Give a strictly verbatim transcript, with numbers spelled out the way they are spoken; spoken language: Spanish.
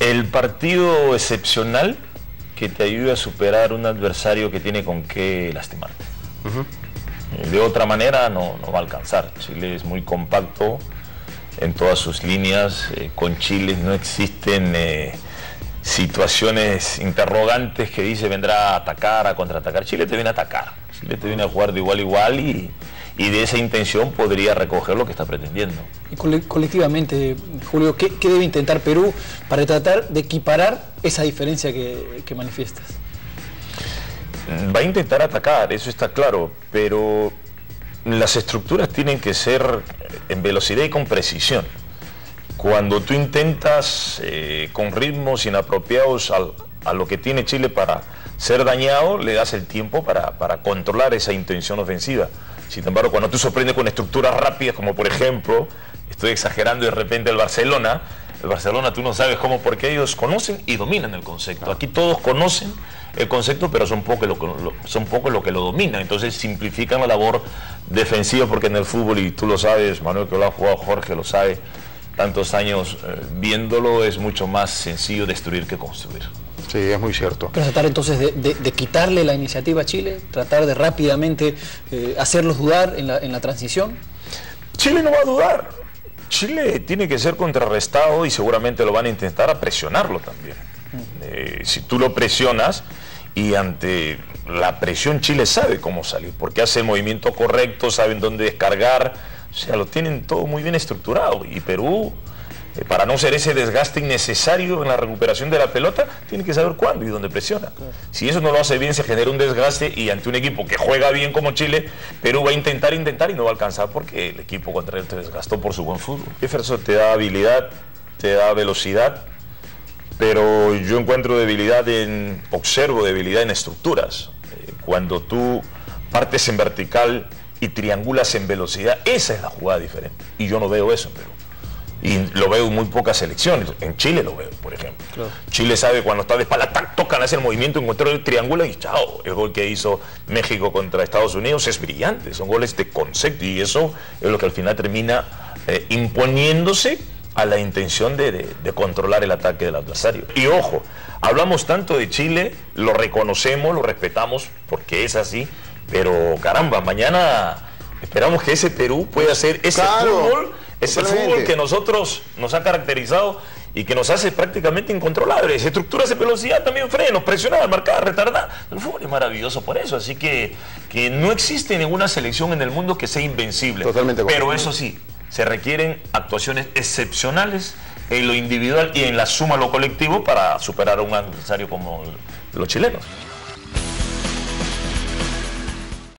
El partido excepcional que te ayude a superar un adversario que tiene con qué lastimarte. Uh-huh. De otra manera no, no va a alcanzar. Chile es muy compacto en todas sus líneas. Eh, con Chile no existen eh, situaciones interrogantes que dice vendrá a atacar, a contraatacar. Chile te viene a atacar. Chile te viene a jugar de igual a igual y, y de esa intención podría recoger lo que está pretendiendo. Y colectivamente, Julio, ¿qué, qué debe intentar Perú para tratar de equiparar esa diferencia que, que manifiestas? Va a intentar atacar, eso está claro, pero las estructuras tienen que ser en velocidad y con precisión. Cuando tú intentas eh, con ritmos inapropiados al, a lo que tiene Chile para ser dañado, le das el tiempo para, para controlar esa intención ofensiva. Sin embargo, cuando tú sorprendes con estructuras rápidas, como por ejemplo, estoy exagerando, de repente el Barcelona, el Barcelona tú no sabes cómo, porque ellos conocen y dominan el concepto. Aquí todos conocen el concepto, pero son pocos lo, lo, son pocos los que lo dominan. Entonces simplifican la labor defensiva, porque en el fútbol, y tú lo sabes, Manuel, que lo ha jugado, Jorge lo sabe, tantos años eh, viéndolo, es mucho más sencillo destruir que construir. Sí, es muy cierto. Pero tratar entonces de, de, de quitarle la iniciativa a Chile, tratar de rápidamente eh, hacerlos dudar en la, en la transición. Chile no va a dudar. Chile tiene que ser contrarrestado y seguramente lo van a intentar a presionarlo también. Eh, si tú lo presionas y ante la presión Chile sabe cómo salir, porque hace el movimiento correcto, saben dónde descargar, o sea, lo tienen todo muy bien estructurado. Y Perú, eh, para no ser ese desgaste innecesario en la recuperación de la pelota, tiene que saber cuándo y dónde presiona. Si eso no lo hace bien, se genera un desgaste, y ante un equipo que juega bien como Chile, Perú va a intentar, intentar y no va a alcanzar, porque el equipo contra él te desgastó por su buen fútbol. Jefferson te da habilidad, te da velocidad, pero yo encuentro debilidad en, observo debilidad en estructuras. Eh, cuando tú partes en vertical y triangulas en velocidad, esa es la jugada diferente. Y yo no veo eso en Perú. Y lo veo en muy pocas selecciones. En Chile lo veo, por ejemplo. Claro. Chile sabe cuando está de espalda, tac, tocan, hace el movimiento, encuentra el triángulo y chao. El gol que hizo México contra Estados Unidos es brillante. Son goles de concepto y eso es lo que al final termina eh, imponiéndose a la intención de, de, de controlar el ataque del adversario. Y ojo, hablamos tanto de Chile, lo reconocemos, lo respetamos porque es así, pero caramba, mañana esperamos que ese Perú pueda hacer ese claro, fútbol, ese totalmente. fútbol que nosotros nos ha caracterizado y que nos hace prácticamente incontrolables. Estructuras de velocidad, también frenos, presionar, marcar, retardar. El fútbol es maravilloso por eso, así que, que no existe ninguna selección en el mundo que sea invencible. Totalmente. Pero eso sí, se requieren actuaciones excepcionales en lo individual y en la suma lo colectivo para superar a un adversario como los chilenos.